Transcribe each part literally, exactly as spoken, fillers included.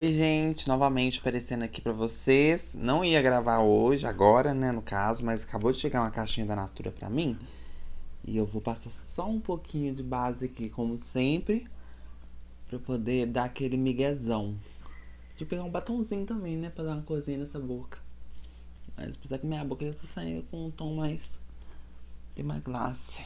Oi, gente, novamente aparecendo aqui pra vocês. Não ia gravar hoje, agora, né, no caso, mas acabou de chegar uma caixinha da Natura pra mim. E eu vou passar só um pouquinho de base aqui, como sempre, pra poder dar aquele miguezão. De pegar um batonzinho também, né, pra dar uma coisinha nessa boca. Mas apesar que minha boca já tá saindo com um tom mais... tem mais glace.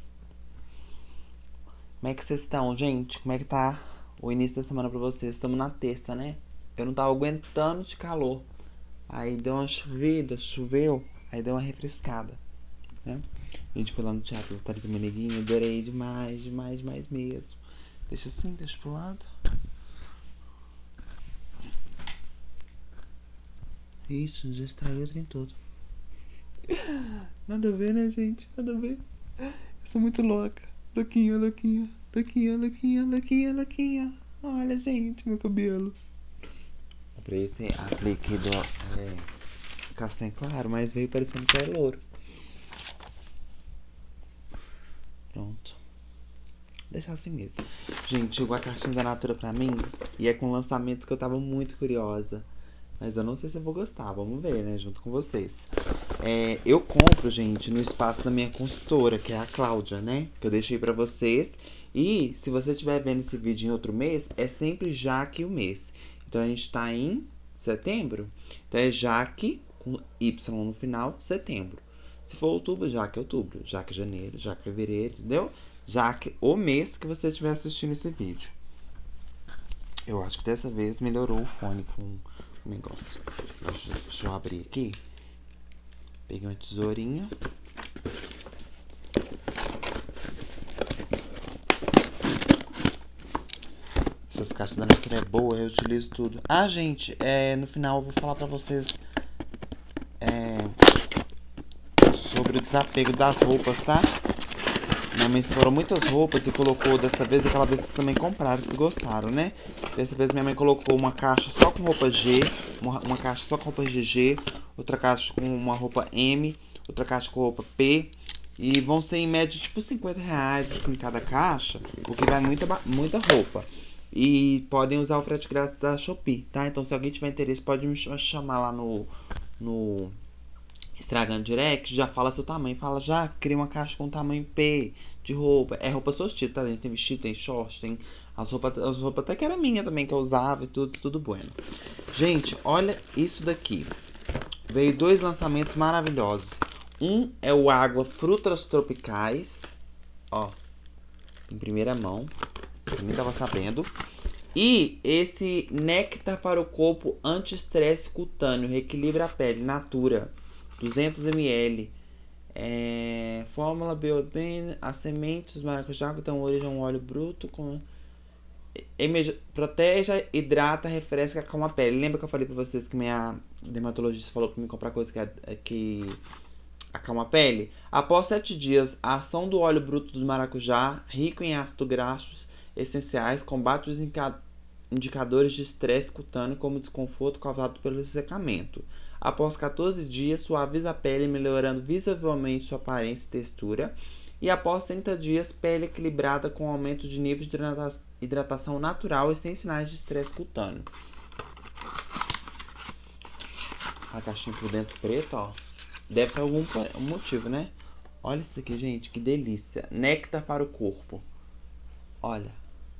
Como é que vocês estão, gente? Como é que tá o início da semana pra vocês? Estamos na terça, né? Eu não tava aguentando de calor. Aí deu uma chovida, choveu, aí deu uma refrescada, né? A gente foi lá no Teatro do Tarita Meneguinho, adorei demais, demais, demais mesmo. Deixa assim, deixa pro lado. Ixi, já estraguei o trem todo. Nada a ver, né, gente? Nada a ver. Eu sou muito louca. Louquinha, louquinha, louquinha, louquinha, louquinha, louquinha. Olha, gente, meu cabelo. Comprei esse aplique do é, castanho claro, mas veio parecendo que é louro. Pronto. Deixar assim mesmo. Gente, chegou a caixinha da Natura pra mim e é com lançamentos que eu tava muito curiosa. Mas eu não sei se eu vou gostar, vamos ver, né? Junto com vocês. É, eu compro, gente, no espaço da minha consultora, que é a Cláudia, né? Que eu deixei pra vocês. E se você estiver vendo esse vídeo em outro mês, é sempre Jaque o mês. Então a gente tá em setembro. Então é Jaque, com Y no final, setembro. Se for outubro, Jaque é outubro. Jaque é janeiro, Jaque é fevereiro, entendeu? Jaque o mês que você estiver assistindo esse vídeo. Eu acho que dessa vez melhorou o fone com o negócio. Deixa, deixa eu abrir aqui. Peguei uma tesourinha. Essas caixas da Natura é boa, eu utilizo tudo. Ah, gente, é, no final eu vou falar pra vocês é, sobre o desapego das roupas, tá? Minha mãe separou muitas roupas e colocou dessa vez, aquela vez vocês também compraram, vocês gostaram, né? Dessa vez minha mãe colocou uma caixa só com roupa G, uma, uma caixa só com roupa G G, outra caixa com uma roupa M, outra caixa com roupa P. E vão ser em média tipo cinquenta reais assim, cada caixa, o que vai muita, muita roupa. E podem usar o frete grátis da Shopee, tá? Então se alguém tiver interesse pode me chamar lá no... no Instagram Direct, já fala seu tamanho. Fala, já cria uma caixa com tamanho P de roupa. É roupa sortida, tá? Tem vestido, tem short, tem as roupas, as roupas até que era minha também, que eu usava e tudo, tudo bueno. Gente, olha isso daqui. Veio dois lançamentos maravilhosos. Um é o Água Frutas Tropicais. Ó, em primeira mão. Eu nem tava sabendo. E esse Néctar para o Corpo Anti-Estresse Cutâneo. Reequilibra a pele, Natura. duzentos mililitros. É, fórmula Bioben, as sementes dos maracujá que dão origem a um óleo bruto com protege, hidrata, refresca, acalma a pele. Lembra que eu falei pra vocês que minha dermatologista falou pra mim comprar coisa que, que acalma a pele? Após sete dias, a ação do óleo bruto dos maracujá, rico em ácidos graxos essenciais, combate os indicadores de estresse cutâneo como desconforto causado pelo secamento. Após quatorze dias, suaviza a pele, melhorando visivelmente sua aparência e textura. E após trinta dias, pele equilibrada com aumento de nível de hidratação natural e sem sinais de estresse cutâneo. A caixinha por dentro preta, ó. Deve ter algum motivo, né? Olha isso aqui, gente, que delícia. Néctar para o corpo. Olha.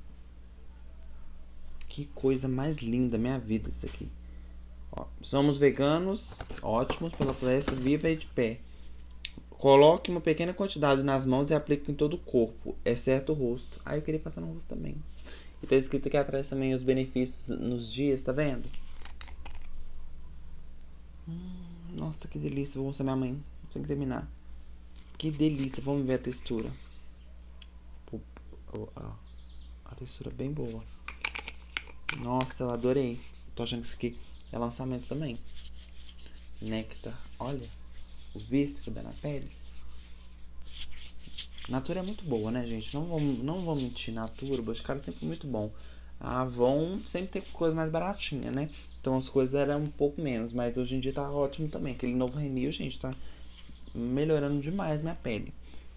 Que coisa mais linda, minha vida, isso aqui. Ó, somos veganos, ótimos pela floresta viva e de pé. Coloque uma pequena quantidade nas mãos e aplique em todo o corpo, exceto o rosto. Ah, eu queria passar no rosto também. E tá escrito aqui atrás também os benefícios nos dias, tá vendo? Hum, nossa, que delícia. Vou mostrar minha mãe. Tem que terminar. Que delícia. Vamos ver a textura. A textura é bem boa. Nossa, eu adorei. Tô achando que isso aqui é lançamento também. Néctar, olha. O vício dá na pele. Natura é muito boa, né, gente? Não vou, não vou mentir. Natura, o Boticário é sempre muito bom. A Avon sempre tem coisa mais baratinha, né? Então as coisas eram um pouco menos. Mas hoje em dia tá ótimo também. Aquele novo Renil, gente, tá melhorando demais minha pele.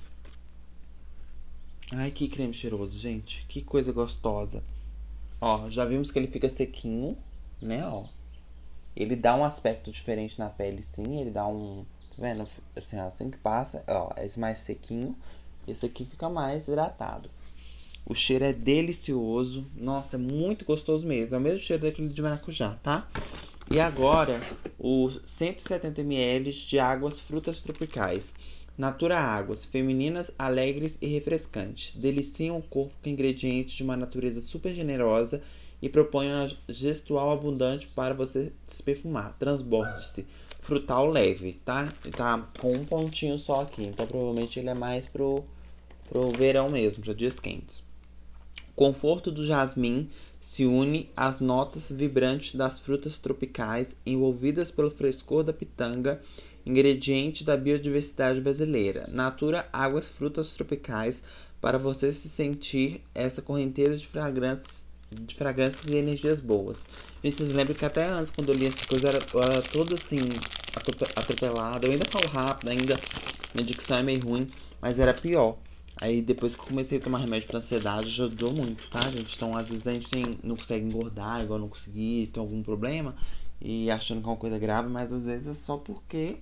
Ai, que creme cheiroso, gente. Que coisa gostosa. Ó, já vimos que ele fica sequinho. né, ó. Ele dá um aspecto diferente na pele, sim. Ele dá um... Tá vendo? Assim, ó, assim que passa, ó, esse mais sequinho. Esse aqui fica mais hidratado. O cheiro é delicioso. Nossa, é muito gostoso mesmo. É o mesmo cheiro daquele de maracujá, tá? E agora, os cento e setenta mililitros de águas frutas tropicais. Natura Águas, femininas, alegres e refrescantes. Deliciam o corpo com ingredientes de uma natureza super generosa e propõem uma gestual abundante para você se perfumar. Transborde-se. Frutal leve, tá? Tá com um pontinho só aqui, então provavelmente ele é mais pro, pro verão mesmo, para dias quentes. O conforto do jasmim se une às notas vibrantes das frutas tropicais envolvidas pelo frescor da pitanga, ingrediente da biodiversidade brasileira. Natura Águas Frutas Tropicais para você se sentir essa correnteza de fragrâncias, de fragrâncias e energias boas. E vocês lembram que até antes, quando eu li essa coisa, eu era, eu era toda assim, atropelada. Eu ainda falo rápido, ainda minha dicção é meio ruim, mas era pior. Aí depois que eu comecei a tomar remédio pra ansiedade, ajudou muito, tá, gente? Então às vezes a gente tem, não consegue engordar, igual não conseguir, tem algum problema, e achando que é uma coisa grave, mas às vezes é só porque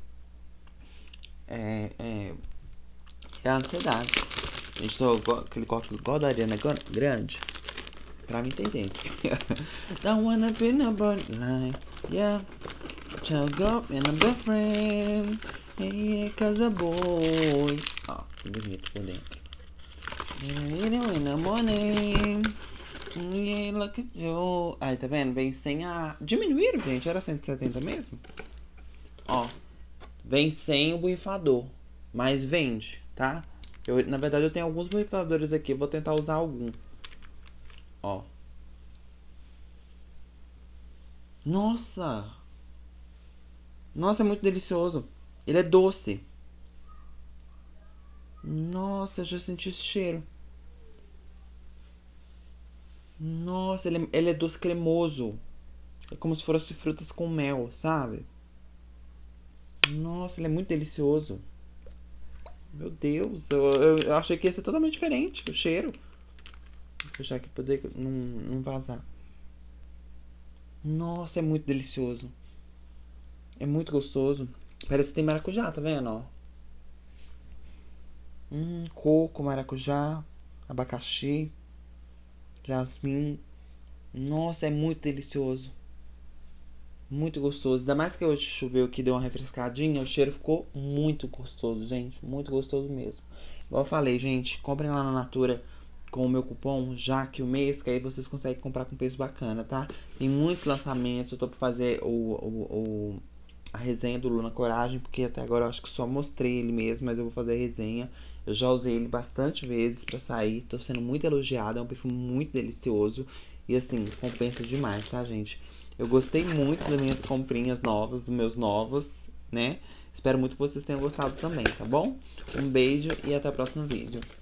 é, é, é a ansiedade. A gente tô igual, aquele corte igual da Ariana Grande. Pra mim tem gente. Don't wanna be no borderline, yeah. Child go and a boyfriend, yeah, cause a boy. Ó, que bonito por dentro. In the morning, yeah, look at you. Aí, tá vendo? Vem sem a... Diminuíram, gente? Era cento e setenta mesmo? Ó, vem sem o borrifador, mas vende, tá? Eu, na verdade, eu tenho alguns borrifadores aqui, vou tentar usar algum. Ó. Nossa! Nossa, é muito delicioso. Ele é doce. Nossa, eu já senti esse cheiro. Nossa, ele, ele é doce cremoso. É como se fosse frutas com mel, sabe? Nossa, ele é muito delicioso. Meu Deus, eu, eu, eu achei que ia ser totalmente diferente o cheiro. Vou fechar aqui pra poder não, não vazar. Nossa, é muito delicioso. É muito gostoso. Parece que tem maracujá, tá vendo, ó? Hum, coco, maracujá, abacaxi, jasmim. Nossa, é muito delicioso. Muito gostoso. Ainda mais que hoje choveu que deu uma refrescadinha. O cheiro ficou muito gostoso, gente. Muito gostoso mesmo. Igual eu falei, gente, comprem lá na Natura com o meu cupom JAQUE o mês, que aí vocês conseguem comprar com preço bacana, tá? Tem muitos lançamentos. Eu tô pra fazer o, o, o a resenha do Luna Coragem, porque até agora eu acho que só mostrei ele mesmo, mas eu vou fazer a resenha. Eu já usei ele bastante vezes pra sair, tô sendo muito elogiada, é um perfume muito delicioso e assim, compensa demais, tá, gente? Eu gostei muito das minhas comprinhas novas, dos meus novos, né? Espero muito que vocês tenham gostado também, tá bom? Um beijo e até o próximo vídeo.